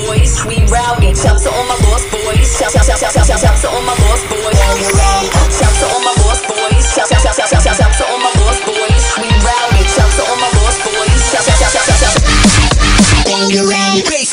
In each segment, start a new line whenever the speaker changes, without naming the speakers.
boys, we rowdy. Shouts to all my lost boys. Shouts to all my lost boys. Shouts to all my lost boys. Shouts to all my lost boys. We rowdy. Shouts to all my lost boys. Bass.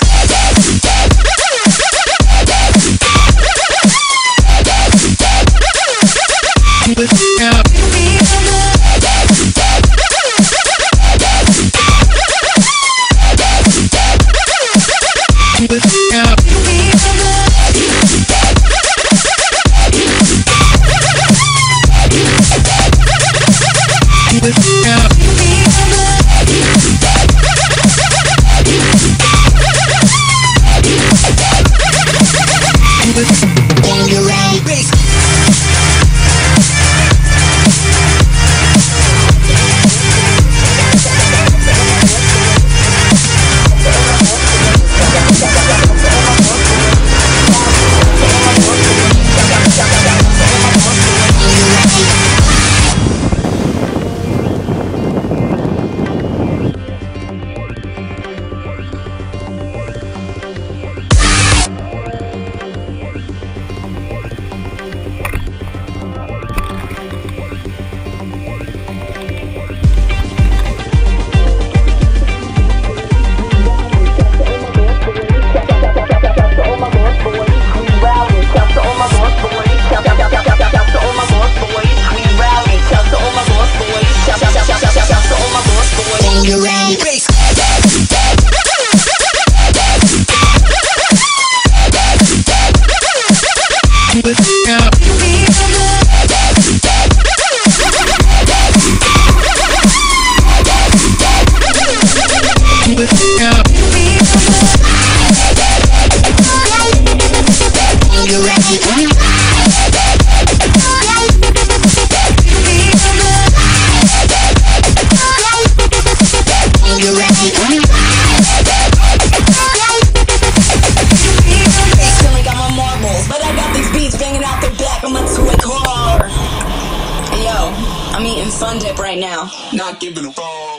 I'm eating Fun Dip right now. Not giving a fuck.